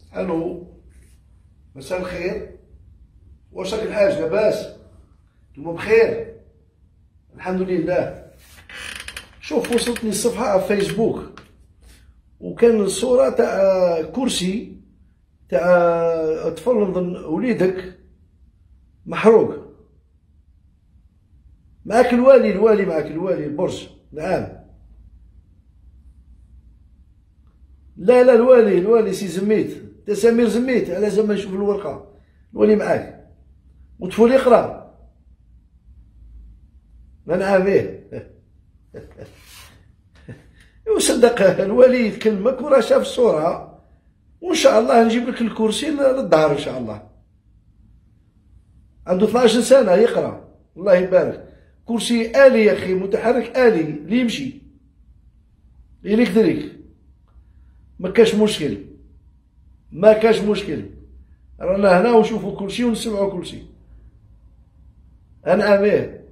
الو، مساء الخير. واش راك الحاج لاباس؟ نتوما بخير؟ الحمد لله. شوف، وصلتني الصفحة على فيسبوك وكان الصورة تاع كرسي تاع طفل نظن وليدك محروق. معاك الوالي معاك الوالي البرج. نعم. لا الوالي سي زميت، تا سمير زميت على زعما نشوف الورقة. الوالي معاك وطفل يقرا. نعم ايه. وصدق الوالي يكلمك وراه شاف الصورة، وان شاء الله نجيب لك الكرسي للدار ان شاء الله. عنده 12 سنة يقرا، الله يبارك. كرسي آلي يا اخي، متحرك آلي اللي يمشي إلكتريك. ما كاش مشكل، رانا هنا ونشوفوا كل شيء ونسمعوا كل شيء. انا امين.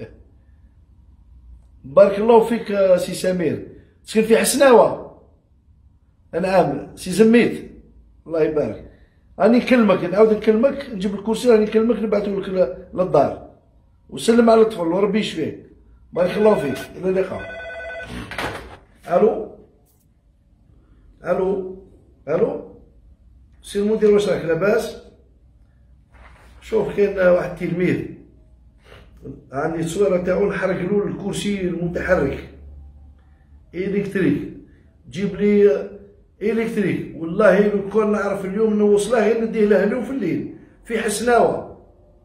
بارك الله فيك سي سمير. تسكن في حسناوة؟ نعم سي زميت، الله يبارك. راني نكلمك، نعاود نكلمك، نجيب الكرسي، راني نكلمك نبعثو لك للدار. وسلم على الطفل وربي يشفيه. بارك الله فيك، الى اللقاء. الو سي المدير، واش راك لاباس؟ شوف، كاين واحد التلميذ عندي التصويره تاعو نحرك له الكرسي المتحرك الكتريك. جيب لي الكتريك، والله لو كان نعرف اليوم نوصله غير نديه له اليوم في الليل في حسناوة.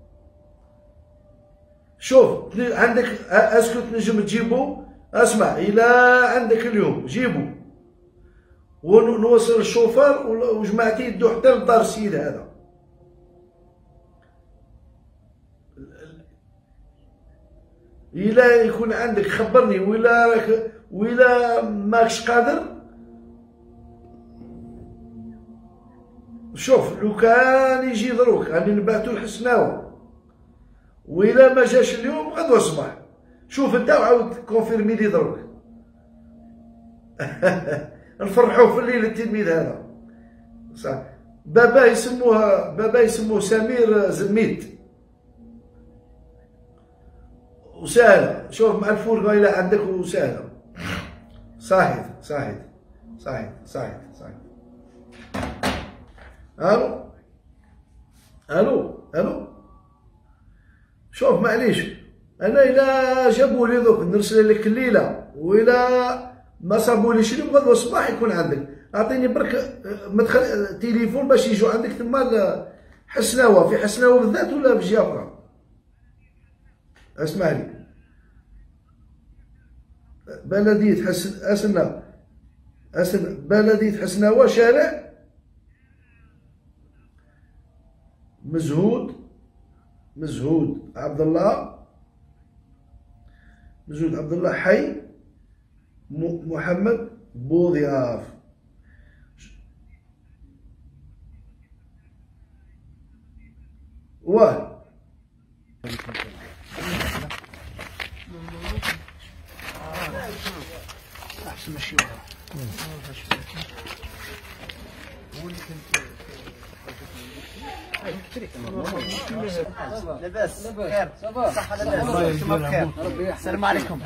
شوف عندك اسكو تنجم تجيبو؟ اسمع، الى عندك اليوم جيبو ونوصل الشوفار وجماعتي يدو حتى لدار السيد هذا. إلا يكون عندك خبرني، وإلا ماكش قادر. شوف، لو كان يجي دروك راني نبعتو لحسناوة، وإلا ما جاش اليوم غدوة الصباح. شوف انت وعاود كونفيرمي لي دروك. نفرحوه في الليل التلميذ هذا. صح. بابا يسموه سمير زميت. وسهلة، شوف مع الفرقة إلا عندك وسهلة. صحيح. الو شوف، معليش انا الا جابولي دوك نرسل لك الليله، والا ما صابوليش اليوم غدوه الصباح يكون عندك. اعطيني برك مدخل تليفون باش يجوا عندك تما حسناوة، في حسناوة بالذات ولا في جهه اخرى؟ اسمع لي، بلديه بلديه حسناوة، شارع مزهود عبد الله حي محمد بوضياف. واه احسن مشي لاباس بخير؟ صحة لاباس؟ انتم بخير؟ السلام عليكم.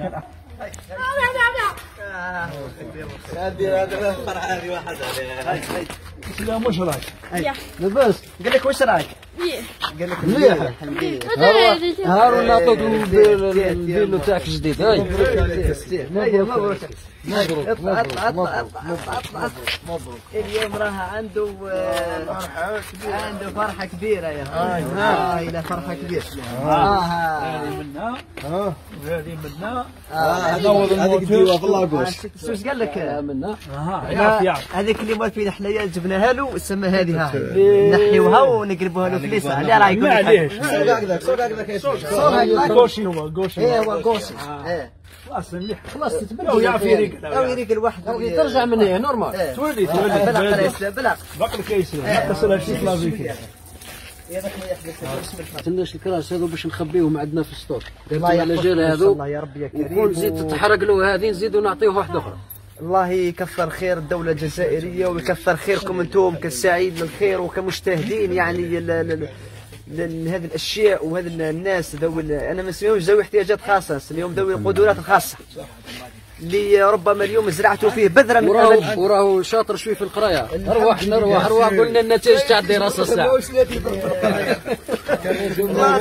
هذه الفرحة هذه واحد عليها. السلام، واش راك؟ لاباس؟ قال لك واش راك؟ قال لك مليح. هارون نعطوك الفيلو تاعك الجديد. هاي مبروك. اطلع. اليوم راه عنده فرحة كبيرة يا اخي. لا فرحة كبيرة. هذه منا وهذه منا. هذيك ديوها في لاكوش. واش قال لك؟ منا هذيك اللي مال فينا حنايا جبناها له وسمى هذه هاي، نحيوها ونقلبوها له في ليسا. على رايك؟ معليش، سوق هكذاك غوشي هو غوشي. خلاص مليح، خلاص تتبدل يعرف يريق الواحد ترجع من هنا نورمال. تولي بلا بقى كيس نقص شي كلافيكي. تندش الكراس هذو باش نخبيوهم عندنا في الستور. الله على جال هذو يا ربي يا كريم. وكون زيد تتحرق له هذه نزيدو نعطيوه واحده اخرى. الله يكثر خير الدولة الجزائرية ويكثر خيركم انتم كسعيد للخير وكمجتهدين يعني لهذه الاشياء وهذه الناس انا ما نسميهمش ذوي احتياجات خاصة، نسميهم ذوي القدرات الخاصة اللي ربما اليوم زرعتوا فيه بذرة من امل. وراه شاطر شوي في القرايه. نروح قلنا النتائج تاع الدراسه ساعه.